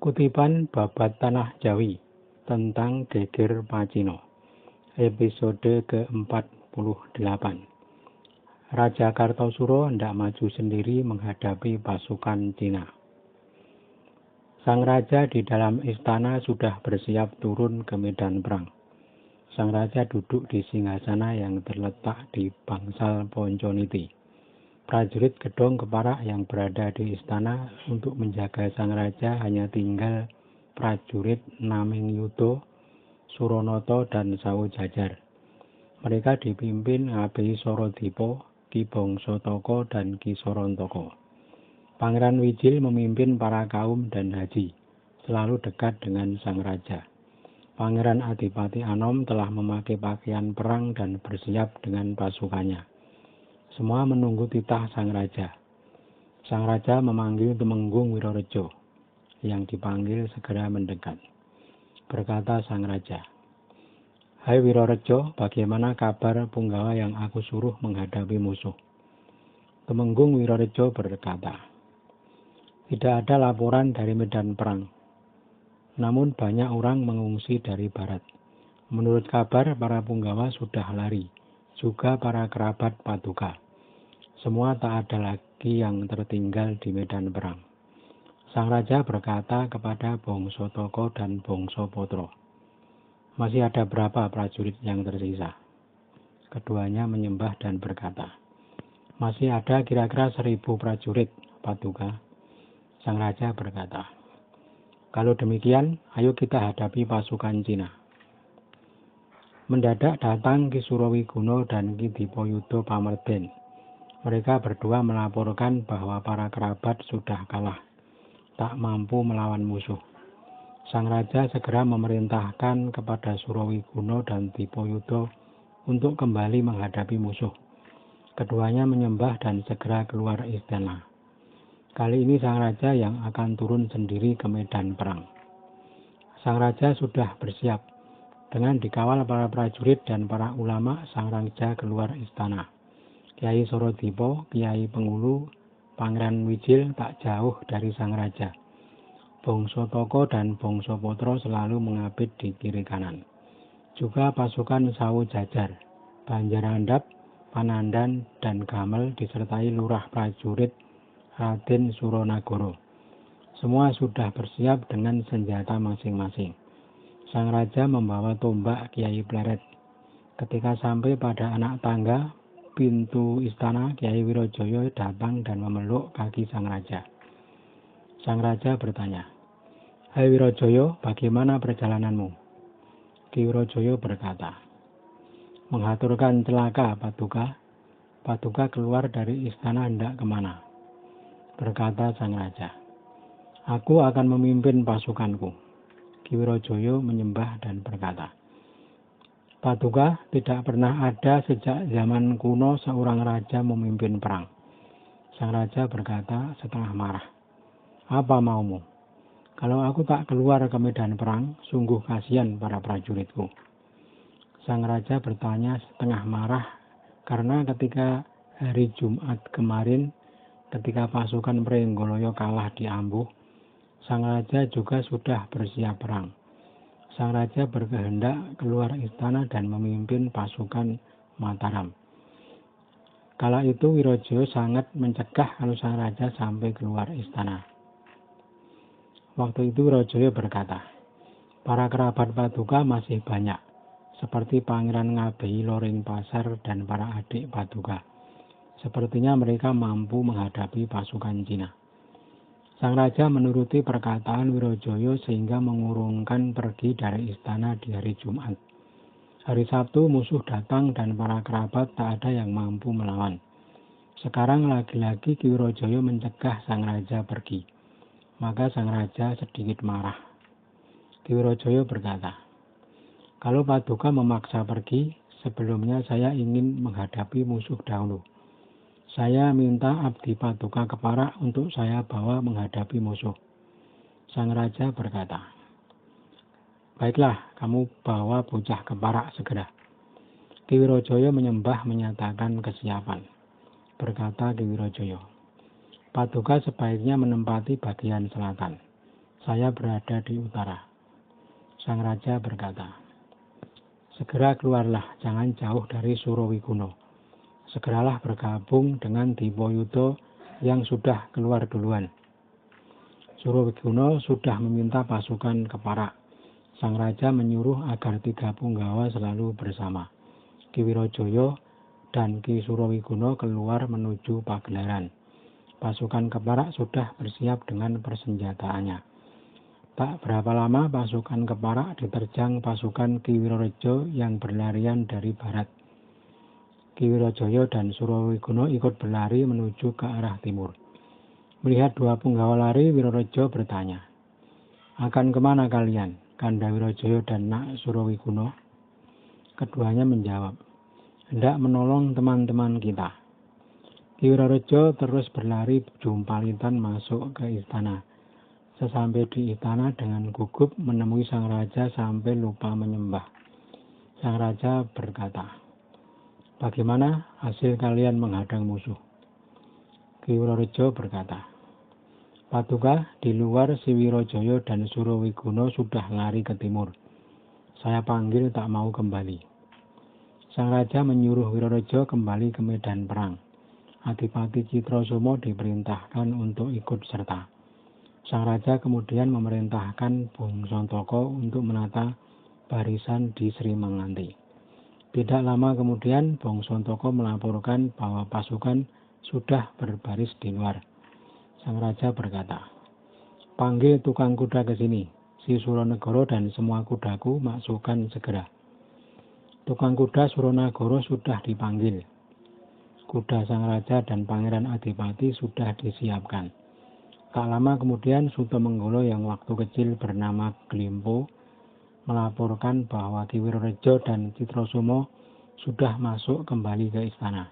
Kutipan Babat Tanah Jawi tentang Geger Pacino, episode ke-48. Raja Kartosuro hendak maju sendiri menghadapi pasukan Cina. Sang raja di dalam istana sudah bersiap turun ke medan perang. Sang raja duduk di singgasana yang terletak di bangsal Ponconiti. Prajurit gedong keparak yang berada di istana untuk menjaga sang raja hanya tinggal prajurit Naming-Yuto, Suronoto, dan Sawu Jajar. Mereka dipimpin Ngabei Sorodipo, Ki Bongso Toko, dan Ki Sorontoko. Pangeran Wijil memimpin para kaum dan haji, selalu dekat dengan sang raja. Pangeran Adipati Anom telah memakai pakaian perang dan bersiap dengan pasukannya. Semua menunggu titah sang raja. Sang raja memanggil Tumenggung Wirorejo, yang dipanggil segera mendekat. Berkata sang raja, "Hai Wirorejo, bagaimana kabar Punggawa yang aku suruh menghadapi musuh?" Tumenggung Wirorejo berkata, "Tidak ada laporan dari medan perang. Namun banyak orang mengungsi dari barat. Menurut kabar, para Punggawa sudah lari, juga para kerabat Paduka. Semua tak ada lagi yang tertinggal di medan perang." Sang raja berkata kepada Bongso Toko dan Bongso Potro, "Masih ada berapa prajurit yang tersisa?" Keduanya menyembah dan berkata, "Masih ada kira-kira 1.000 prajurit, Paduka." Sang raja berkata, "Kalau demikian, ayo kita hadapi pasukan Cina." Mendadak datang Ki Surowigono dan Ki Dipoyudo Pamerben. Mereka berdua melaporkan bahwa para kerabat sudah kalah, tak mampu melawan musuh. Sang raja segera memerintahkan kepada Surowigono dan Dipoyudo untuk kembali menghadapi musuh. Keduanya menyembah dan segera keluar istana. Kali ini sang raja yang akan turun sendiri ke medan perang. Sang raja sudah bersiap. Dengan dikawal para prajurit dan para ulama, sang raja keluar istana. Kiai Sorodipo, Kiai Pengulu, Pangeran Wijil tak jauh dari sang raja. Bongso Toko dan Bongso Potro selalu mengabit di kiri kanan. Juga pasukan Sawu Jajar, Banjarandap, Panandan, dan Gamel disertai lurah prajurit Raden Suronagoro. Semua sudah bersiap dengan senjata masing-masing. Sang raja membawa tombak Kiai Pleret. Ketika sampai pada anak tangga pintu istana, Kiai Wirojoyo datang dan memeluk kaki sang raja. Sang raja bertanya, "Hai Wirojoyo, bagaimana perjalananmu?" Ki Wirojoyo berkata, "Menghaturkan celaka, Paduka. Paduka keluar dari istana hendak kemana?" Berkata sang raja, "Aku akan memimpin pasukanku." Ki Wirojoyo menyembah dan berkata, "Paduka, tidak pernah ada sejak zaman kuno seorang raja memimpin perang." Sang raja berkata setengah marah, "Apa maumu? Kalau aku tak keluar ke medan perang, sungguh kasihan para prajuritku." Sang raja bertanya setengah marah karena ketika hari Jumat kemarin, ketika pasukan Prenggoloyo kalah di Ambuh, sang raja juga sudah bersiap perang. Sang raja berkehendak keluar istana dan memimpin pasukan Mataram. Kala itu Wirojoyo sangat mencegah kalau sang raja sampai keluar istana. Waktu itu Wirojoyo berkata, "Para kerabat Paduka masih banyak, seperti Pangeran Ngabei Loring Pasar dan para adik Paduka. Sepertinya mereka mampu menghadapi pasukan Cina." Sang raja menuruti perkataan Wirojoyo sehingga mengurungkan pergi dari istana di hari Jumat. Hari Sabtu musuh datang dan para kerabat tak ada yang mampu melawan. Sekarang lagi-lagi Ki Wirojoyo mencegah sang raja pergi. Maka sang raja sedikit marah. Ki Wirojoyo berkata, "Kalau Paduka memaksa pergi, sebelumnya saya ingin menghadapi musuh dahulu. Saya minta abdi Paduka keparak untuk saya bawa menghadapi musuh." Sang raja berkata, "Baiklah, kamu bawa bocah keparak segera." Ki Wirojoyo menyembah menyatakan kesiapan. Berkata Ki Wirojoyo, "Paduka sebaiknya menempati bagian selatan. Saya berada di utara. Sang raja berkata, segera keluarlah, jangan jauh dari Surawikuno. Segeralah bergabung dengan Dipayuda yang sudah keluar duluan. Surawikuno sudah meminta pasukan ke Parak. Sang raja menyuruh agar 3 punggawa selalu bersama. Ki Wirajaya dan Ki Surawikuno keluar menuju pagelaran. Pasukan ke Parak sudah bersiap dengan persenjataannya. Tak berapa lama pasukan ke Parak diterjang pasukan Ki Wiraraja yang berlarian dari barat. Ki Wirajaya dan Surawikuno ikut berlari menuju ke arah timur. Melihat 2 punggawa lari, Wiraraja bertanya, akan kemana kalian, Kanda Wirajaya dan Nak Surawikuno? Keduanya menjawab, hendak menolong teman-teman kita. Ki Wiraraja terus berlari jumpalitan masuk ke istana. Sesampai di istana dengan gugup menemui sang raja sampai lupa menyembah. Sang raja berkata, bagaimana hasil kalian menghadang musuh? Ki Wiraraja berkata, Paduka, di luar si Wirajaya dan Surawikuno sudah lari ke timur. Saya panggil tak mau kembali. Sang raja menyuruh Wiraraja kembali ke medan perang. Adipati Citrasoma diperintahkan untuk ikut serta. Sang raja kemudian memerintahkan Bung Santaka untuk menata barisan di Sri Manganti. Tidak lama kemudian Bung Santaka melaporkan bahwa pasukan sudah berbaris di luar. Sang raja berkata, panggil tukang kuda ke sini, si Suronegoro dan semua kudaku masukkan segera. Tukang kuda Suronegoro sudah dipanggil. Kuda sang raja dan Pangeran Adipati sudah disiapkan. Tak lama kemudian Sutomenggolo yang waktu kecil bernama Glimpo melaporkan bahwa Ki Wiraraja dan Citrasoma sudah masuk kembali ke istana.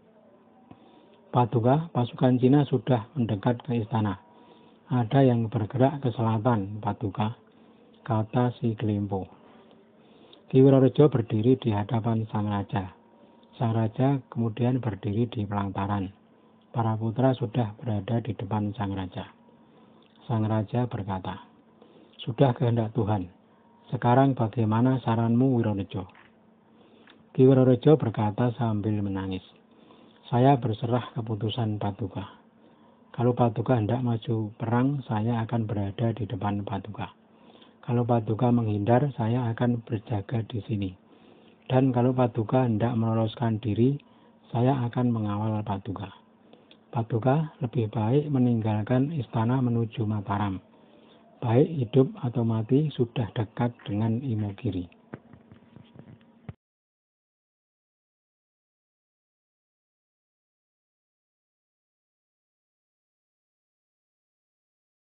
Paduka, pasukan Cina sudah mendekat ke istana. Ada yang bergerak ke selatan, Paduka, kata si Glimpo. Ki Wiraraja berdiri di hadapan sang raja. Sang raja kemudian berdiri di pelantaran. Para putra sudah berada di depan sang raja. Sang raja berkata, sudah kehendak Tuhan. Sekarang bagaimana saranmu, Wiraraja? Ki Wiraraja berkata sambil menangis, saya berserah keputusan Paduka. Kalau Paduka hendak maju perang, saya akan berada di depan Paduka. Kalau Paduka menghindar, saya akan berjaga di sini. Dan kalau Paduka hendak meloloskan diri, saya akan mengawal Paduka. Paduka lebih baik meninggalkan istana menuju Mataram. Baik hidup atau mati sudah dekat dengan Imogiri.